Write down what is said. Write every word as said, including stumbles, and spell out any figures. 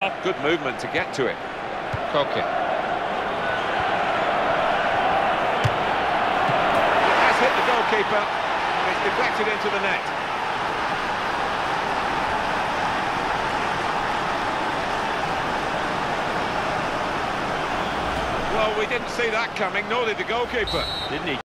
Good movement to get to it. Costa. It has hit the goalkeeper. It's deflected into the net. Well, we didn't see that coming, nor did the goalkeeper. Didn't he?